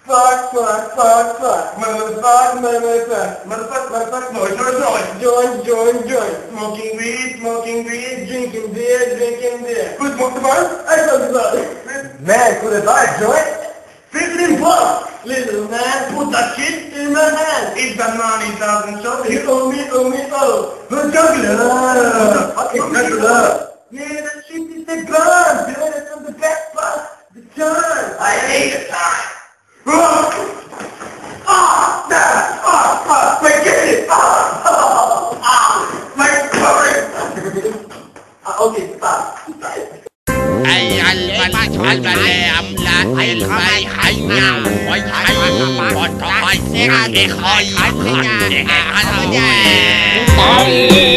Fuck, fuck, fuck, fuck. Motherfuck, motherfuck. Motherfuck, motherfuck, noise, noise, noise. Joint, joint, joint. Smoking weed, smoking weed. Drinking beer, drinking beer. Who smoked the bud? I smoked the bud. Man, could I buy a joint? Fit it in what? Little man, put that shit in my hand. If that money doesn't show, you owe me, oh. Who's juggler? Fucking juggler. Yeah, that shit is the gun. Dude, that's not the best part. The gun. I hate the time. My kidney! My stomach! Okay, stop. Ai anh mà thôi là làm là ai phải nhau phải còn phải xét để khỏi khỏi nha.